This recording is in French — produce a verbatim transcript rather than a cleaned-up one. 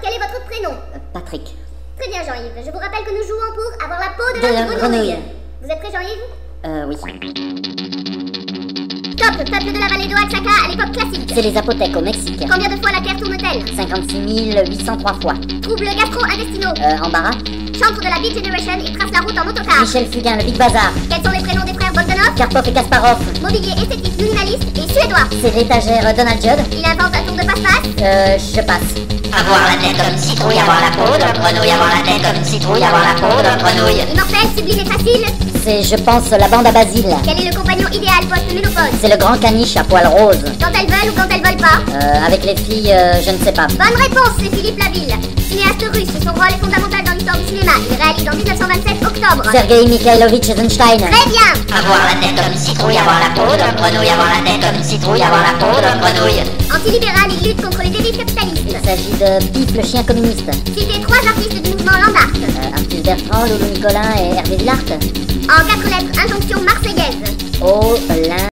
quel est votre prénom? Euh, Patrick. Très bien, Jean-Yves. Je vous rappelle que nous jouons pour avoir la peau de, De la la grenouille. grenouille. Vous êtes prêt, Jean-Yves? Euh, oui. Top, peuple de la vallée d'Oaxaca à l'époque classique. C'est les apothèques au Mexique. Combien de fois la Terre tourne-t-elle? cinquante-six mille huit cent trois fois. Troubles gastro-intestinaux. Euh, embarras. Chantre de la Beat Generation, il trace la route en autocar. Michel Fugain, le Big Bazar. Quels sont les prénoms des frères Bogdanov? Karpov et Kasparov. Mobilier esthétique minimaliste et suédois. C'est l'étagère Donald Judd. Il invente un tour de passe-passe. Euh, je passe. Avoir la tête comme une citrouille, avoir la peau de grenouille, avoir la tête comme une citrouille, avoir la peau de grenouille. Immortel, sublime et facile. C'est, je pense, la bande à Basile. Quel est le compagnon idéal post-ménopause? C'est le grand caniche à poils roses. Quand elles veulent ou quand elles veulent pas? Euh, avec les filles, euh, je ne sais pas. Bonne réponse, c'est Philippe Laville. Cinéaste russe, son rôle est fondamental dans l'histoire du cinéma. Il réalise en dix-neuf cent vingt-sept octobre. Sergei Mikhailovitch Eisenstein. Très bien. Avoir la tête comme une citrouille, avoir la peau de grenouille, avoir la tête comme une citrouille, avoir la peau de grenouille. Antilibéral, il lutte contre les dérives capitalistes. Il s'agit de Pif le chien communiste. Citez trois artistes du mouvement Land Art. Euh, Arthus Bertrand, Loulou Nicolin et Hervé Villard. En quatre lettres, injonction marseillaise. Oh, l'un.